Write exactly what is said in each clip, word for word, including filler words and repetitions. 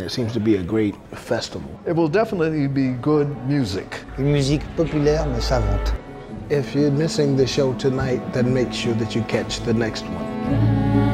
It seems to be a great festival. It will definitely be good music. Une musique populaire mais savante. If you're missing the show tonight, then make sure that you catch the next one.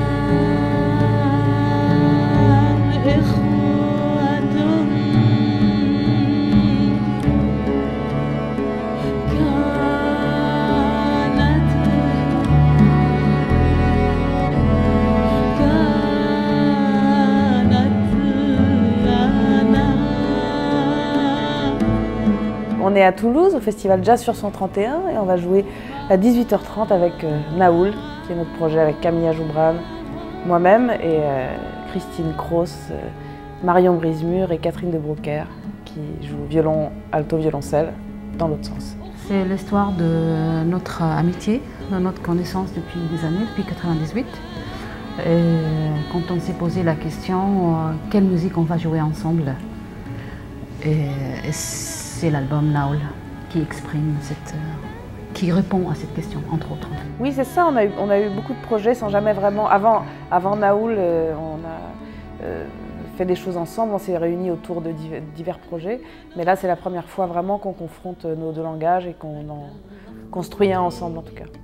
On est à Toulouse, au festival Jazz sur cent trente et un, et on va jouer à dix-huit heures trente avec euh, Naoul, qui est notre projet avec Camilla Joubran, moi-même et euh, Christine Cross, euh, Marion Brismur et Catherine de Brocaire, qui jouent violon, alto, violoncelle, dans l'autre sens. C'est l'histoire de notre amitié, de notre connaissance depuis des années, depuis quatre-vingt-dix-huit. Et quand on s'est posé la question, euh, quelle musique on va jouer ensemble, et, et c'est l'album Naoul qui exprime cette, euh, qui répond à cette question, entre autres. Oui, c'est ça, on a, eu, on a eu beaucoup de projets sans jamais vraiment... Avant, avant Naoul, euh, on a euh, fait des choses ensemble, on s'est réunis autour de divers, divers projets, mais là c'est la première fois vraiment qu'on confronte nos deux langages et qu'on en construit un ensemble en tout cas.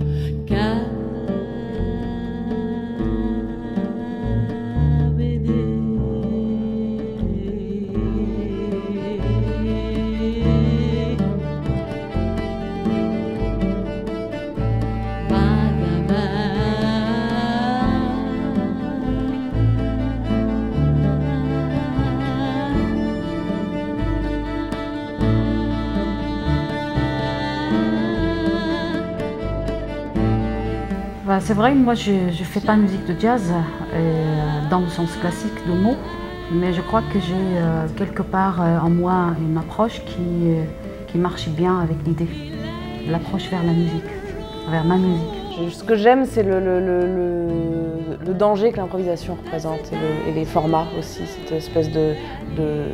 C'est vrai, moi je ne fais pas de musique de jazz euh, dans le sens classique du mot, mais je crois que j'ai euh, quelque part euh, en moi une approche qui, euh, qui marche bien avec l'idée, l'approche vers la musique, vers ma musique. Ce que j'aime, c'est le, le, le, le danger que l'improvisation représente et, le, et les formats aussi, cette espèce de, de,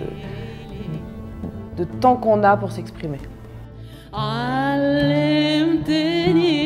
de temps qu'on a pour s'exprimer.